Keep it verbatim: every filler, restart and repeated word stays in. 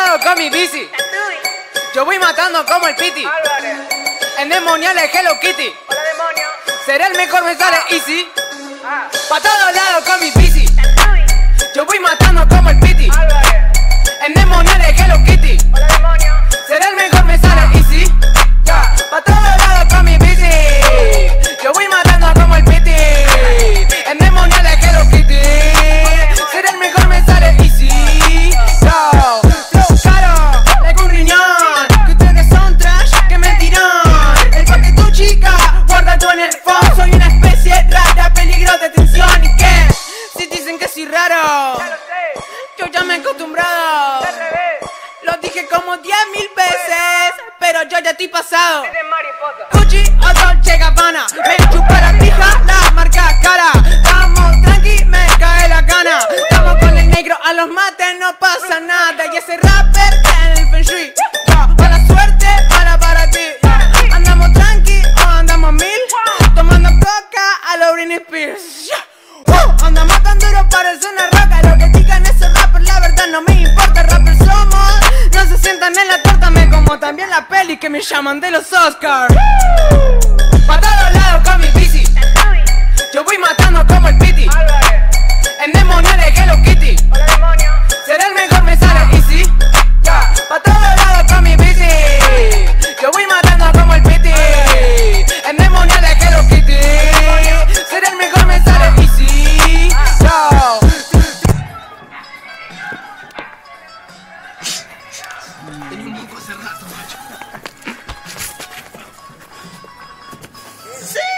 lado con mi bici. Yo voy matando como el Piti. Endemonial es Hello Kitty. Hola demonio. Será el mejor, me sale easy. Ah. Pa' todos lados con mi bici. Yo voy matando como el Piti. Endemonial es Hello Kitty. Hola demonio. Será el mejor, me sale easy. Ya, pa' todos lados con mi bici. Yo voy matando como el Piti. Endemonial es Hello Kitty. Será el mejor, me sale easy. Yo, flow caro, like un riñón. Que ustedes son trash, que mentirán. El pa' que tu chica guarda tú en el phone. Soy una especie rara, peligro de extinción. ¿Y qué? Si dicen que soy raro, Ya lo sé. yo ya me he acostumbrado. Al revés. Lo dije como diez mil veces, pero yo ya estoy pasado. Es de mariposa. Gucci o Dolce Gabbana, me chupa la pija, la marca cara. Vamos tranqui, me cae la gana. Estamos con el negro a los mates, no pasa nada. Y ese rapper en el Feng Shui. Ya, mala suerte, mala para ti. Andamos tranqui o andamos mil, tomando coca a lo Britney Spears. Ya. Uh, andamos tan duro, parece una roca. Lo que digan esos rappers, la verdad no me importa. Rappers somos, no se sientan en la torta. Me como también la peli que me llaman de los Oscars. Pa' todos lados con mi bici. Yo voy matando como el Piti. Endemonial es Hello Kitty. Hola demonio. Será el mejor, me sale easy. Ya, pa' todos lados con mi bici. Yo voy matando como el Piti. Endemonial es Hello Kitty. Será el mejor, me sale easy. Yo. Tenía un moco hace rato, macho. Sí.